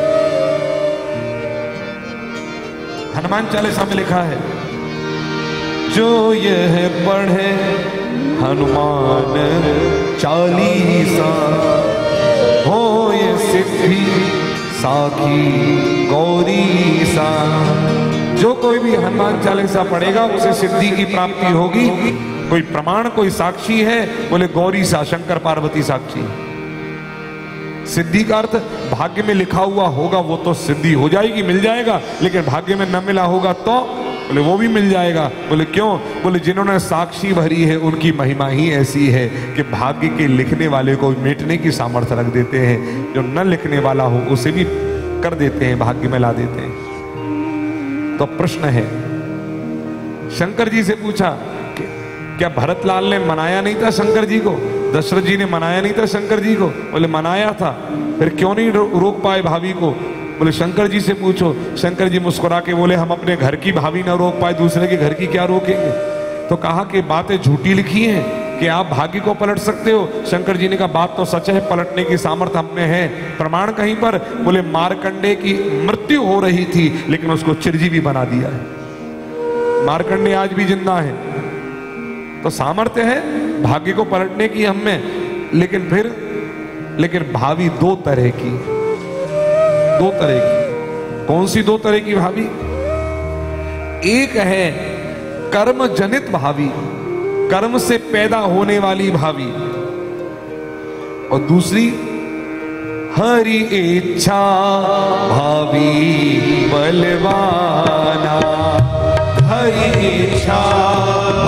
Speaker 1: हनुमान चालीसा में लिखा है, जो यह पढ़े हनुमान चालीसा, हो ये सिद्धि साखी गौरी सा। जो कोई भी हनुमान चालीसा पढ़ेगा उसे सिद्धि की प्राप्ति होगी। कोई प्रमाण, कोई साक्षी है? बोले गौरी सा, शंकर पार्वती साक्षी। सिद्धि का अर्थ भाग्य में लिखा हुआ होगा वो तो सिद्धि हो जाएगी, मिल जाएगा, लेकिन भाग्य में न मिला होगा तो बोले वो भी मिल जाएगा। बोले क्यों? बोले जिन्होंने साक्षी भरी है उनकी महिमा ही ऐसी है कि भाग्य के लिखने वाले को मिटने की सामर्थ्य रख देते हैं, जो न लिखने वाला हो उसे भी कर देते हैं, भाग्य में ला देते हैं। तो प्रश्न है, शंकर जी से पूछा कि क्या भरतलाल ने मनाया नहीं था शंकर जी को? दशरथ जी ने मनाया नहीं था शंकर जी को? बोले मनाया था, फिर क्यों नहीं रो, रोक पाए भाभी को? बोले शंकर जी से पूछो। शंकर जी मुस्कुरा के बोले हम अपने घर की भाभी ना रोक पाए, दूसरे के घर की क्या रोकेंगे? तो कहा कि बातें झूठी लिखी हैं कि आप भाग्य को पलट सकते हो। शंकर जी ने कहा बात तो सच है, पलटने की सामर्थ्य हम में है। प्रमाण कहीं पर? बोले मार्कंडे की मृत्यु हो रही थी लेकिन उसको चिरजीवी बना दिया है। मार्कंडे आज भी जिंदा है, तो सामर्थ्य है भाग्य को पलटने की हम में। लेकिन फिर लेकिन भावी दो तरह की, दो तरह की। कौन सी दो तरह की भावी? एक है कर्म जनित भावी, कर्म से पैदा होने वाली भावी, और दूसरी हरि इच्छा भावी बलवाना। हरि इच्छा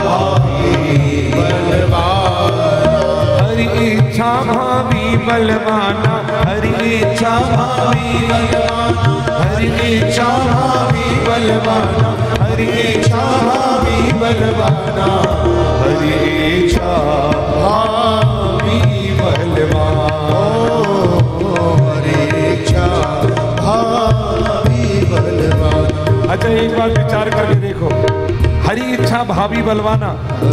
Speaker 1: इच्छा भावी बलवाना, हरि इच्छा भावी बलवाना,
Speaker 2: हरि इच्छा भावी बलवाना, हरि इच्छा भावी बलवाना,
Speaker 1: हरि इच्छा
Speaker 2: भावी बलवाना, हरि इच्छा भावी बलवाना।
Speaker 1: अच्छा एक बार विचार करके देखो, हरि इच्छा भावी बलवाना,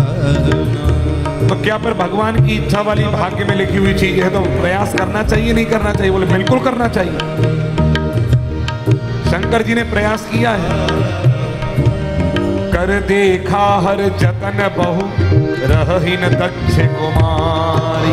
Speaker 1: तो क्या पर भगवान की इच्छा वाली भाग्य में लिखी हुई चीज है तो प्रयास करना चाहिए नहीं करना चाहिए? बोले बिल्कुल करना चाहिए। शंकर जी ने प्रयास किया है। कर देखा हर जतन बहु रही न दक्ष कुमारी,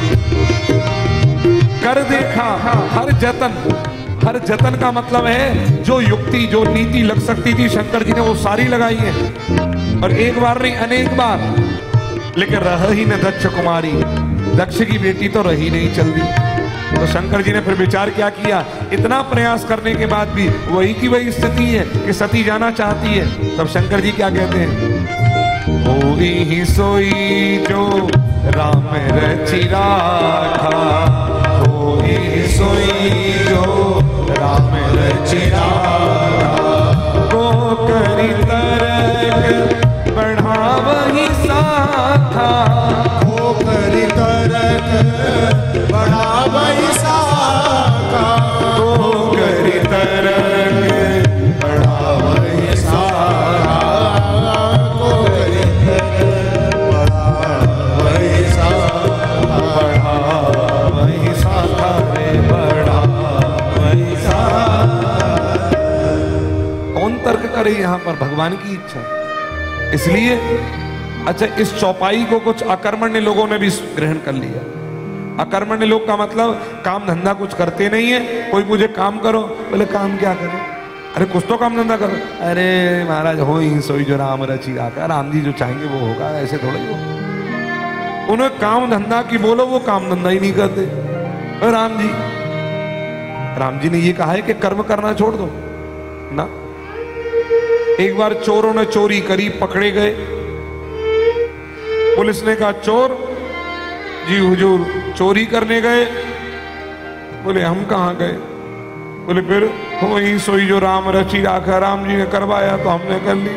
Speaker 1: कर देखा हर जतन, हर जतन का मतलब है जो युक्ति जो नीति लग सकती थी शंकर जी ने वो सारी लगाई है, और एक बार नहीं अनेक बार, लेकिन रह ही न दक्ष कुमारी, दक्ष की बेटी तो रही नहीं चलती। तो शंकर जी ने फिर विचार क्या किया, इतना प्रयास करने के बाद भी वही की वही स्थिति है कि सती जाना चाहती है। तब शंकर जी क्या कहते हैं, होई ही सोई जो राम रचि राखा, होई ही सोई जो राम रचि राखा, को करी तरक बढ़ावही साखा,
Speaker 2: को करी तरक बढ़ावही साखा,
Speaker 1: को करी तरक
Speaker 2: बढ़ावही साखा, को करी तरक बढ़ावही साखा,
Speaker 1: बढ़ावही साखा रे बढ़ावही साखा। कौन तर्क करे यहाँ पर? भगवान की इच्छा। इसलिए अच्छा इस चौपाई को कुछ अकर्मण्य लोगों ने भी ग्रहण कर लिया। अकर्मण्य लोग का मतलब काम धंधा कुछ करते नहीं है। कोई पूछे काम करो, बोले काम क्या करो? अरे कुछ तो काम धंधा करो। अरे महाराज हो ही सोई जो राम रचि राखा, राम जी जो चाहेंगे वो होगा, ऐसे थोड़ा ही हो। उन्हें काम धंधा की बोलो, वो काम धंधा ही नहीं करते। और राम जी राम जी ने ये कहा है कि कर्म करना छोड़ दो ना। एक बार चोरों ने चोरी करी, पकड़े गए। पुलिस ने कहा चोर जी हुजूर चोरी करने गए। बोले हम कहां गए? बोले फिर हो ही सोई जो राम रचि राखा, राम जी ने करवाया तो हमने कर ली।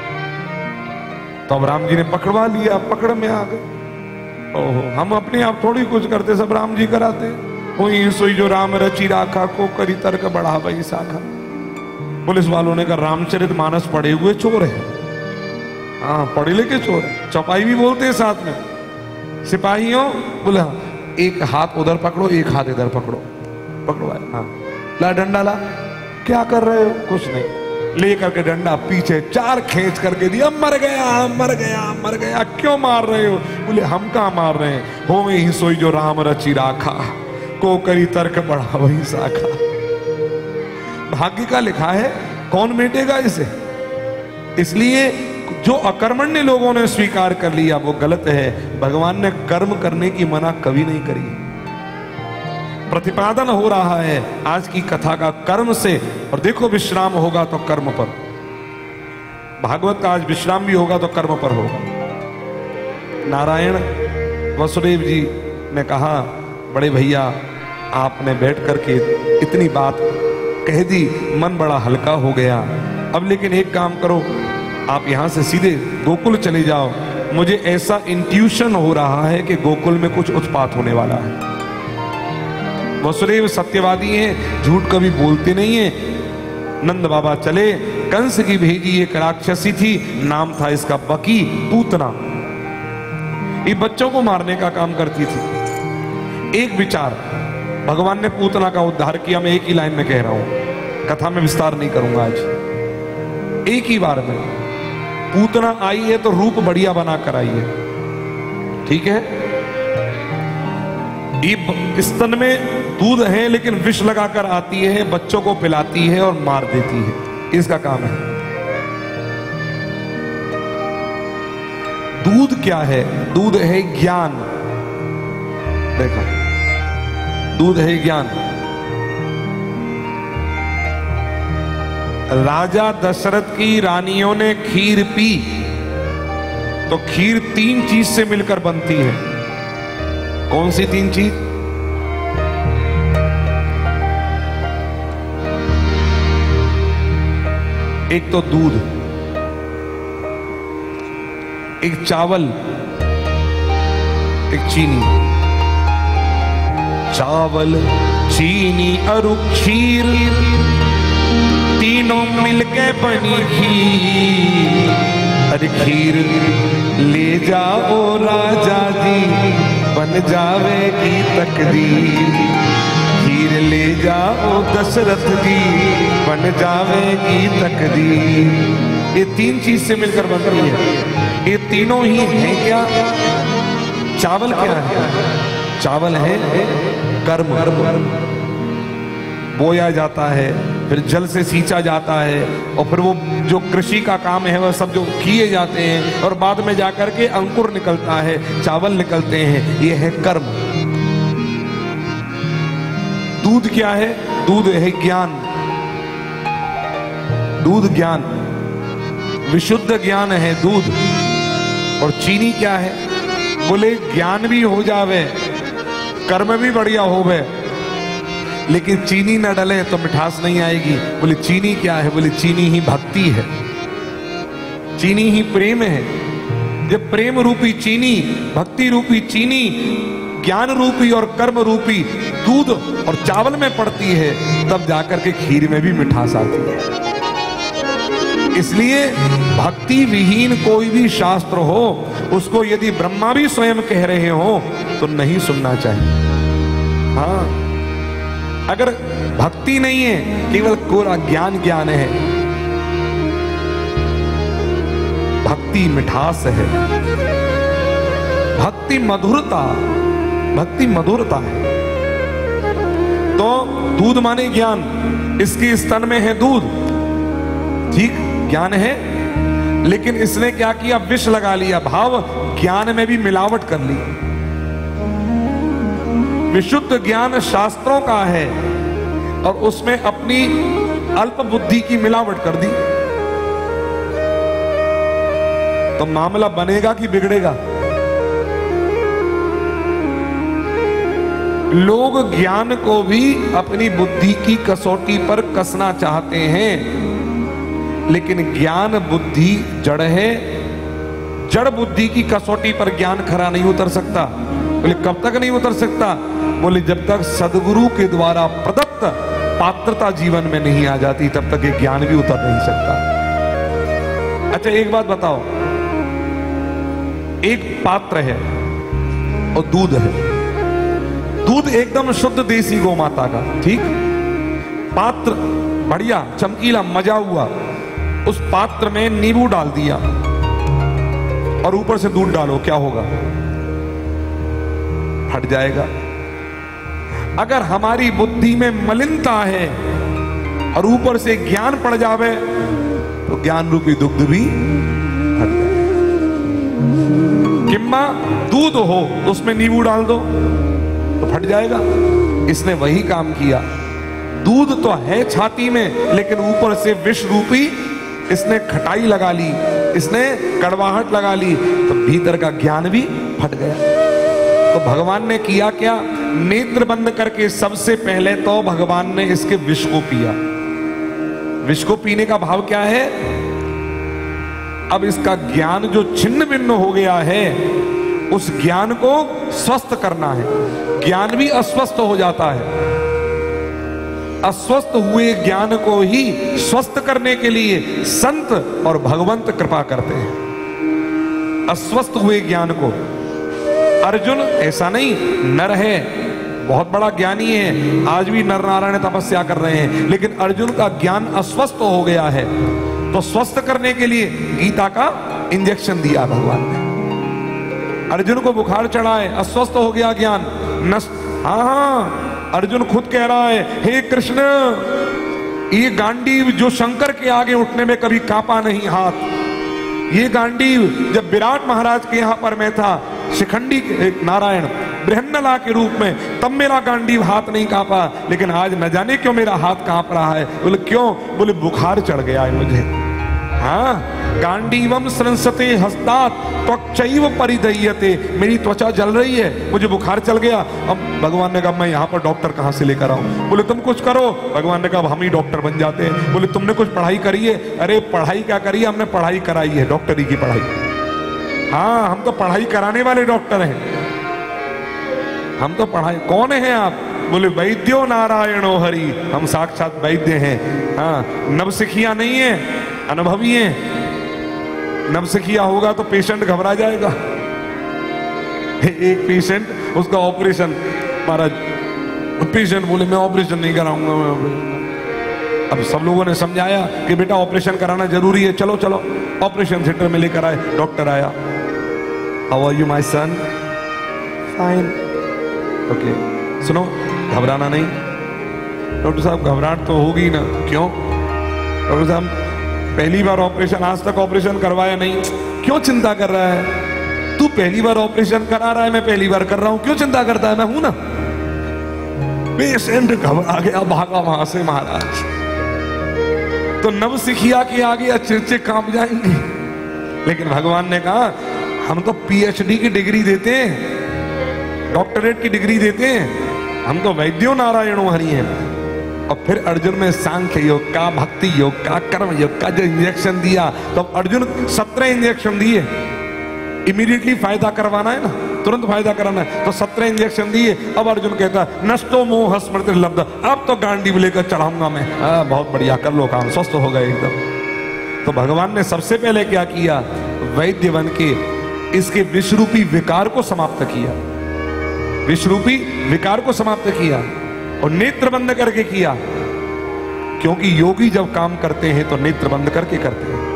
Speaker 1: तो अब राम जी ने पकड़वा लिया, पकड़ में आ गए। ओहो, हम अपने आप थोड़ी कुछ करते, सब राम जी कराते। हो ही सोई जो राम रचि राखा, को करी तर्क बढ़ावही साखा। पुलिस वालों ने कहा रामचरित मानस पढ़े हुए चोर है। हाँ पढ़े लिखे चोर है, चौपाई भी बोलते हैं साथ में। सिपाहियों बोला एक हाथ उधर पकड़ो, एक हाथ इधर पकड़ो। पकड़वाए, हाँ ला डंडा ला। क्या कर रहे हो? कुछ नहीं। ले करके डंडा पीछे चार खींच करके दिया। मर गया मर गया मर गया। क्यों मार रहे हो? बोले हम कहाँ मार रहे हैं, हो ही सोई जो राम रचि राखा, को करी तर्क बढ़ावही साखा। भाग्य का लिखा है, कौन मेटेगा इसे? इसलिए जो अकर्मण्य लोगों ने स्वीकार कर लिया वो गलत है। भगवान ने कर्म करने की मना कभी नहीं करी। प्रतिपादन हो रहा है आज की कथा का कर्म से। और देखो विश्राम होगा तो कर्म पर, भागवत का आज विश्राम भी होगा तो कर्म पर होगा। नारायण वसुदेव जी ने कहा बड़े भैया आपने बैठ करके इतनी बात कह दी, मन बड़ा हल्का हो गया। अब लेकिन एक काम करो, आप यहां से सीधे गोकुल चले जाओ। मुझे ऐसा इंट्यूशन हो रहा है कि गोकुल में कुछ उत्पात होने वाला है। वसुदेव सत्यवादी हैं, झूठ कभी बोलते नहीं हैं। नंद बाबा चले, कंस की भेजी एक राक्षसी थी, नाम था इसका बकी, पूतना। ये बच्चों को मारने का काम करती थी। एक विचार, भगवान ने पूतना का उद्धार किया। मैं एक ही लाइन में कह रहा हूं, कथा में विस्तार नहीं करूंगा आज। एक ही बार में पूतना आई है तो रूप बढ़िया बना कर आई है, ठीक है। ये स्तन में दूध है लेकिन विष लगाकर आती है, बच्चों को पिलाती है और मार देती है, इसका काम है। दूध क्या है? दूध है ज्ञान। देखो दूध है ज्ञान। राजा दशरथ की रानियों ने खीर पी तो खीर तीन चीज से मिलकर बनती है। कौन सी तीन चीज? एक तो दूध, एक चावल, एक चीनी। चावल, चीनी और खीर तीनों मिलके बनी खीर। अरे खीर ले जाओ राजा जी, बन जावेगी तकदीर। खीर ले जाओ दशरथ जी, बन जावेगी तकदीर। ये तीन चीज से मिलकर बन रही है। ये तीनों ही हैं क्या? चावल क्या है? चावल है कर्म, बोया जाता है, फिर जल से सींचा जाता है, और फिर वो जो कृषि का काम है वह सब जो किए जाते हैं, और बाद में जाकर के अंकुर निकलता है, चावल निकलते हैं। ये है कर्म। दूध क्या है? दूध है ज्ञान। दूध ज्ञान, विशुद्ध ज्ञान है दूध। और चीनी क्या है? बोले ज्ञान भी हो जावे, कर्म भी बढ़िया होवे, लेकिन चीनी न डले तो मिठास नहीं आएगी। बोले चीनी क्या है? बोले चीनी ही भक्ति है, चीनी ही प्रेम है। जब प्रेम रूपी चीनी, भक्ति रूपी चीनी, ज्ञान रूपी और कर्म रूपी दूध और चावल में पड़ती है, तब जाकर के खीर में भी मिठास आती है। इसलिए भक्ति विहीन कोई भी शास्त्र हो, उसको यदि ब्रह्मा भी स्वयं कह रहे हो तो नहीं सुनना चाहिए। हाँ, अगर भक्ति नहीं है, केवल कोरा ज्ञान ज्ञान है, भक्ति मिठास है, भक्ति मधुरता, भक्ति मधुरता है। तो दूध माने ज्ञान, इसके स्तन में है दूध, ठीक ज्ञान है, लेकिन इसने क्या किया? विष लगा लिया, भाव ज्ञान में भी मिलावट कर ली। विशुद्ध ज्ञान शास्त्रों का है और उसमें अपनी अल्प बुद्धि की मिलावट कर दी, तो मामला बनेगा कि बिगड़ेगा? लोग ज्ञान को भी अपनी बुद्धि की कसौटी पर कसना चाहते हैं, लेकिन ज्ञान बुद्धि जड़ है। जड़ बुद्धि की कसौटी पर ज्ञान खरा नहीं उतर सकता। बोले कब तक नहीं उतर सकता? बोले जब तक सदगुरु के द्वारा प्रदत्त पात्रता जीवन में नहीं आ जाती, तब तक ये ज्ञान भी उतर नहीं सकता। अच्छा एक बात बताओ, एक पात्र है और दूध है, दूध एकदम शुद्ध देसी गौ माता का, ठीक, पात्र बढ़िया चमकीला मजा हुआ, उस पात्र में नींबू डाल दिया और ऊपर से दूध डालो, क्या होगा? फट जाएगा। अगर हमारी बुद्धि में मलिनता है और ऊपर से ज्ञान पड़ जावे, तो ज्ञान रूपी दुग्ध भी फट जाए। किम्मा दूध हो उसमें नींबू डाल दो तो फट जाएगा। इसने वही काम किया। दूध तो है छाती में, लेकिन ऊपर से विष रूपी इसने खटाई लगा ली, इसने कड़वाहट लगा ली, तो भीतर का ज्ञान भी फट गया। तो भगवान ने किया क्या? नेत्र बंद करके सबसे पहले तो भगवान ने इसके विष को पिया। विष को पीने का भाव क्या है? अब इसका ज्ञान जो छिन्न भिन्न हो गया है, उस ज्ञान को स्वस्थ करना है। ज्ञान भी अस्वस्थ हो जाता है, अस्वस्थ हुए ज्ञान को ही स्वस्थ करने के लिए संत और भगवंत कृपा करते हैं। अस्वस्थ हुए ज्ञान को अर्जुन ऐसा नहीं, नर है, बहुत बड़ा ज्ञानी है, आज भी नर नारायण तपस्या कर रहे हैं, लेकिन अर्जुन का ज्ञान अस्वस्थ हो गया है, तो स्वस्थ करने के लिए गीता का इंजेक्शन दिया भगवान ने। अर्जुन को बुखार चढ़ा है, अस्वस्थ हो गया ज्ञान, नष्ट। हाँ हाँ, अर्जुन खुद कह रहा है, हे कृष्ण, ये गांडीव जो शंकर के आगे उठने में कभी कांपा नहीं हाथ, ये गांडीव जब विराट महाराज के यहां पर मैं था, शिखंडी नारायण बृहन्नला के रूप में, तब मेरा गांडीव हाथ नहीं कांपा, लेकिन आज न जाने क्यों मेरा हाथ कांप रहा है। बोले क्यों? बोले बुखार चढ़ गया है मुझे। हाँ, गांडीवम संसते हस्तात् त्वचैव परिदह्यते। मेरी त्वचा जल रही है, मुझे बुखार चल गया। अब भगवान ने कहा मैं यहाँ पर डॉक्टर कहाँ से लेकर आऊं? बोले तुम कुछ करो। भगवान ने कहा हम ही डॉक्टर बन जाते हैं। बोले तुमने कुछ पढ़ाई करी है? अरे पढ़ाई क्या करी है, हमने पढ़ाई कराई है, डॉक्टरी की पढ़ाई। हाँ, हम तो पढ़ाई कराने वाले डॉक्टर हैं, हम तो पढ़ाई। कौन है आप? बोले वैद्यो नारायणो हरि, हम साक्षात वैद्य हैं। हाँ, नवसिखिया नहीं है, अनुभवी हैं। नवसिखिया होगा तो पेशेंट घबरा जाएगा। एक पेशेंट, उसका ऑपरेशन, महाराज पेशेंट बोले मैं ऑपरेशन नहीं कराऊंगा, मैं ऑपरेशन। अब सब लोगों ने समझाया कि बेटा ऑपरेशन कराना जरूरी है, चलो चलो ऑपरेशन थिएटर में लेकर आए। डॉक्टर आया, how are you my son? Fine. Okay, सुनो घबराना नहीं। डॉक्टर साहब घबराहट तो होगी ना। क्यों? डॉक्टर साहब पहली बार ऑपरेशन, आज तक ऑपरेशन करवाया नहीं। क्यों चिंता कर रहा है? तू पहली बार ऑपरेशन करा रहा है, मैं पहली बार कर रहा हूं, क्यों चिंता करता है? मैं हूं ना। पेशेंट घबरा गया, भागा वहां से महाराज। तो नवसिखिया के आगे अचरचे कांप जाएंगे। लेकिन भगवान ने कहा हम तो पीएचडी की डिग्री देते हैं, डॉक्टरेट की डिग्री देते हैं, हम तो वैद्यो नारायणो हरि हैं। और फिर अर्जुन में सांख्य योग का, भक्ति योग का, कर्म योग का जो इंजेक्शन दिया, तो अर्जुन सत्रह इंजेक्शन दिए। इमीडिएटली फायदा करवाना है ना, तुरंत फायदा कराना है, तो सत्रह इंजेक्शन दिए। अब अर्जुन कहता नष्टो मोह स्मृति लब्ध, अब तो गांडी लेकर चढ़ाऊंगा मैं। आ, बहुत बढ़िया, कर लो काम, स्वस्थ हो गए एकदम। तो भगवान ने सबसे पहले क्या किया? वैद्य बन के इसके विषरूपी विकार को समाप्त किया, विषरूपी विकार को समाप्त किया और नेत्र बंद करके किया। क्योंकि योगी जब काम करते हैं तो नेत्र बंद करके करते हैं।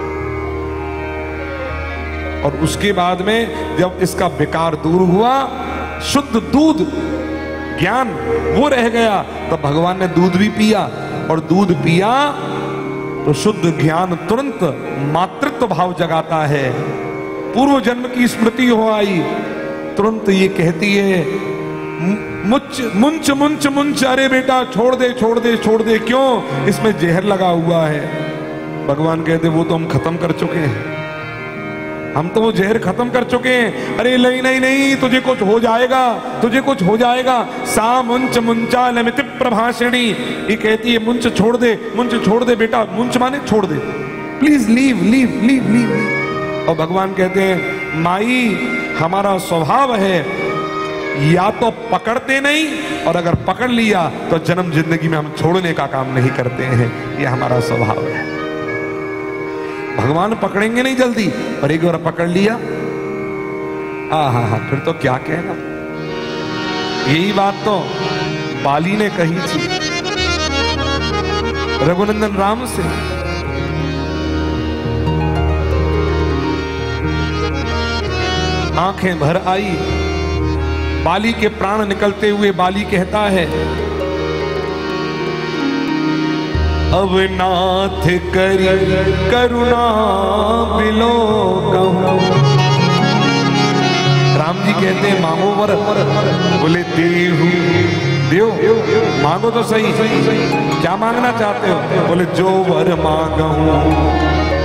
Speaker 1: और उसके बाद में जब इसका विकार दूर हुआ, शुद्ध दूध ज्ञान वो रह गया, तब भगवान ने दूध भी पिया। और दूध पिया तो शुद्ध ज्ञान तुरंत मातृत्व भाव जगाता है। पूर्व जन्म की स्मृति हो आई, तुरंत ये कहती है मुच मुंच मुंच मुंच, अरे बेटा छोड़ दे छोड़ दे छोड़ दे, क्यों? इसमें जहर लगा हुआ है। भगवान कहते वो तो हम खत्म कर चुके हैं, हम तो वो जहर खत्म कर चुके हैं। अरे नहीं नहीं नहीं, तुझे कुछ हो जाएगा, तुझे कुछ हो जाएगा। सा मुंच मुंचा लमित प्रभाषिणी, ये कहती है मुंच छोड़ दे, मुंच छोड़ दे बेटा। मुंच माने छोड़ दे, please leave leave leave leave. और भगवान कहते हैं माई हमारा स्वभाव है या तो पकड़ते नहीं, और अगर पकड़ लिया तो जन्म जिंदगी में हम छोड़ने का काम नहीं करते हैं, ये हमारा स्वभाव है। भगवान पकड़ेंगे नहीं जल्दी, और एक बार पकड़ लिया, आ हा हा फिर तो क्या कहना। यही बात तो बाली ने कही थी रघुनंदन राम से। आंखें भर आई, बाली के प्राण निकलते हुए बाली कहता है अब नाथ करी करुणा बिलो कहूं। राम जी कहते हैं मांगो वर, बोले देहु देव, मांगो तो सही, क्या मांगना चाहते हो? बोले जो वर मांगूं।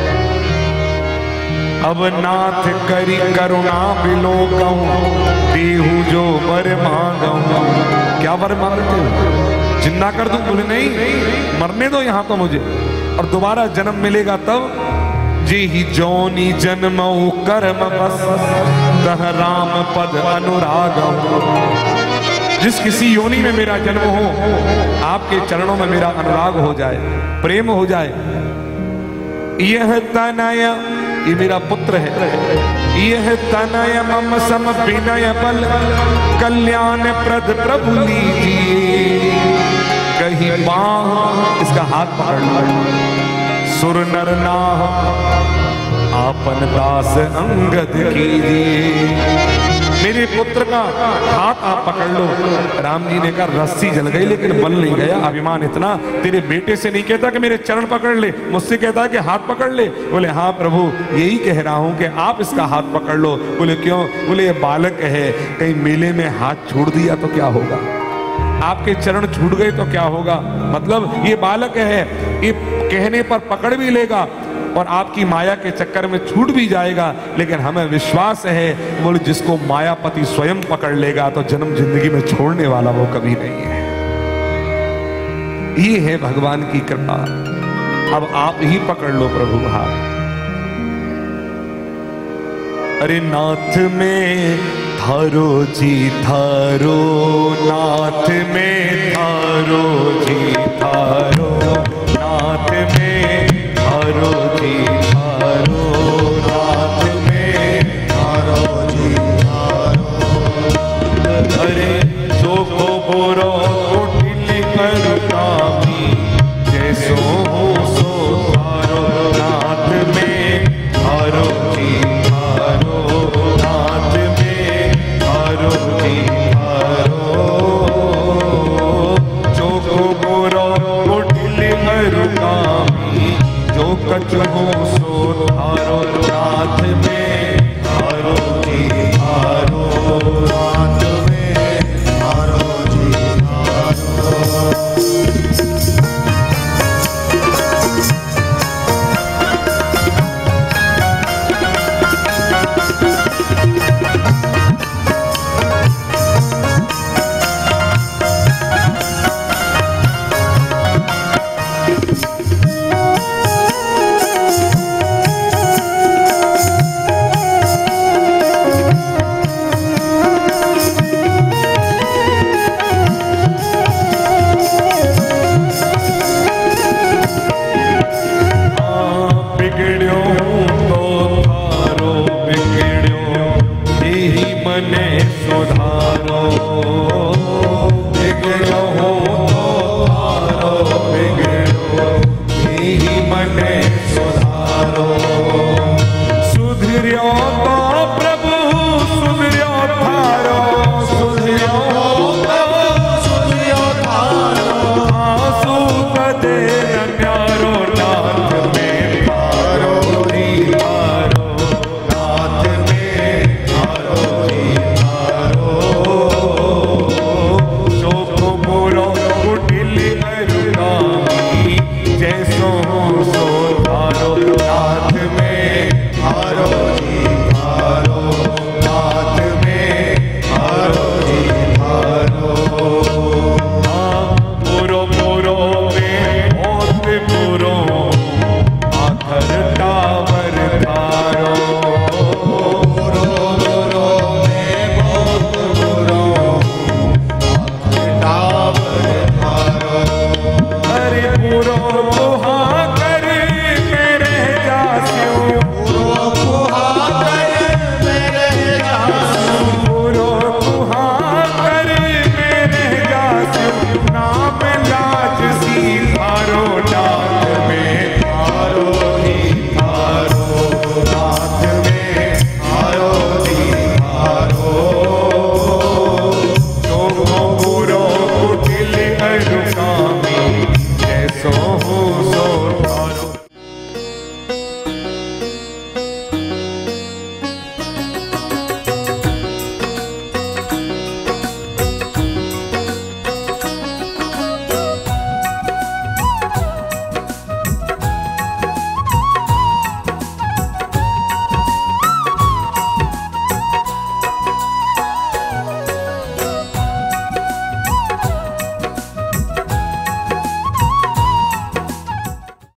Speaker 1: अब नाथ करी करुणा बिलो कहूं, देहु जो वर मांगूं। क्या वर मांगते हो? जिंदा कर दूं? बोले नहीं, मरने दो यहां तो मुझे, और दोबारा जन्म मिलेगा तब। जे ही जोनी जन्मऊ कर्म बस, तह राम पद अनुराग। जिस किसी योनि में मेरा जन्म हो, आपके चरणों में मेरा अनुराग हो जाए, प्रेम हो जाए। यह तनय, ये मेरा पुत्र है, यह तनय मम सम विनय बल, कल्याण प्रद प्रभु लीजिए। कहीं बाह, इसका हाथ पकड़ लो, सुर नर नाह आपन दास अंगद कीजिए। मेरे पुत्र का हाथ आप पकड़ लो। राम जी ने कहा रस्सी जल गई लेकिन बल नहीं गया। अभिमान इतना, तेरे बेटे से नहीं कहता कि मेरे चरण पकड़ ले, मुझसे कहता है कि हाथ पकड़ ले। बोले हाँ प्रभु, यही कह रहा हूं कि आप इसका हाथ पकड़ लो। बोले क्यों? बोले ये बालक है, कहीं मेले में हाथ छोड़ दिया तो क्या होगा, आपके चरण छूट गए तो क्या होगा। मतलब ये बालक है, ये कहने पर पकड़ भी लेगा, और आपकी माया के चक्कर में छूट भी जाएगा, लेकिन हमें विश्वास है बोले जिसको मायापति स्वयं पकड़ लेगा तो जन्म जिंदगी में छोड़ने वाला वो कभी नहीं है। ये है भगवान की कृपा। अब आप ही पकड़ लो प्रभु भाव। अरे नाथ में थारो जी थारो, नाथ में थारो जी थारो, नाथ में थारो जी थारो, नाथ में थारो जी थारो। अरे जो को बोरो कोटिल कर कामी, जैसो हो सो थारो, नाथ में थारो जी थारो, नाथ में थारो जी थारो। जो को बोरो कोटिल कर कामी, जो कछ हो सो थारो, नाथ में थारो जी थारो, नाथ में थारो जी थारो।